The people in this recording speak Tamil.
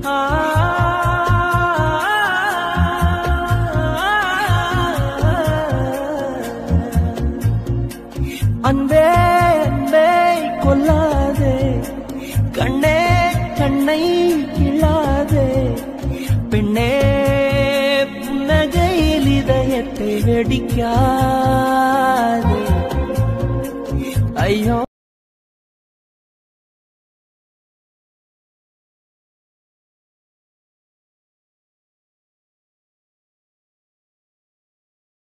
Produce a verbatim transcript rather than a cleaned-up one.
அன்பே அன்பே கொல்லாதே, கண்ணே கண்ணை கிள்ளாதே, பெண்ணே புன்னகையில் இதயத்தை வெடிக்காதே. ஐயோ